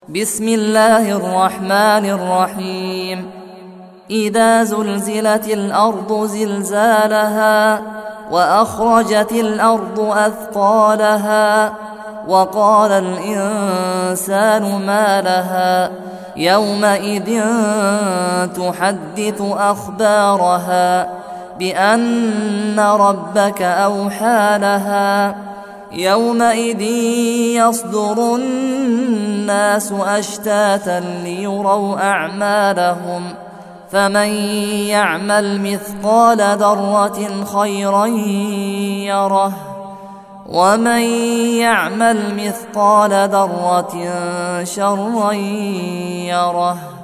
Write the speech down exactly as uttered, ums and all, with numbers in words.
بسم الله الرحمن الرحيم. إذا زلزلت الأرض زلزالها وأخرجت الأرض أثقالها وقال الإنسان ما لها يومئذ تحدث أخبارها بأن ربك أوحى لها يومئذ يصدر الناس أشتاتا ليروا أعمالهم فمن يعمل مثقال ذرة خيرا يره ومن يعمل مثقال ذرة شرا يره.